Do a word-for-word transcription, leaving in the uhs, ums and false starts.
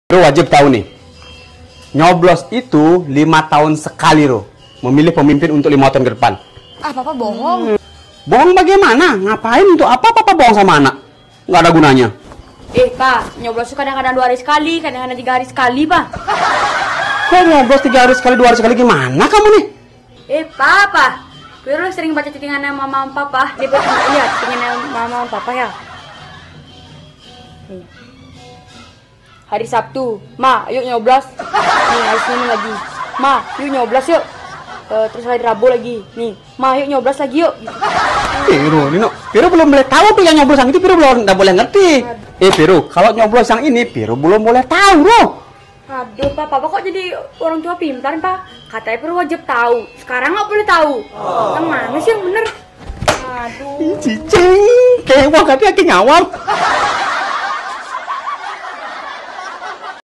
Lo wajib tahu nih, nyoblos itu lima tahun sekali, Ro. Memilih pemimpin untuk lima tahun ke depan. Ah, Papa bohong. Hmm. Bohong bagaimana? Ngapain untuk apa Papa bohong sama anak? Nggak ada gunanya. Eh, Pak, nyoblos itu kadang-kadang dua hari sekali, kadang-kadang tiga hari sekali, Pak. Kok nyoblos tiga hari sekali, dua hari sekali gimana kamu nih? Eh, Papa, Viro sering baca chattingannya Mama dan Papa. Dia pernah lihat chattingannya Mama dan Papa ya? Nih. Hari Sabtu, Ma, yuk nyoblos. Nih, hari Senin lagi. Ma, yuk nyoblos yuk. Uh, terus hari Rabu lagi. Nih, Ma, yuk nyoblos lagi yuk. Gitu. Viro, Nino, Viro belum boleh tahu tuh yang nyoblos yang itu, Viro belum nggak boleh ngerti. Eh, Viro, kalau nyoblos yang ini, Viro belum boleh tahu, Bro. Aduh, Pak, Papa kok jadi orang tua pintar, Pak? Katanya perlu wajib tahu. Sekarang nggak boleh tahu. Oh. Yang mana sih yang bener? Aduh. Cicing, kayak wah, tapi akhirnya ngawam.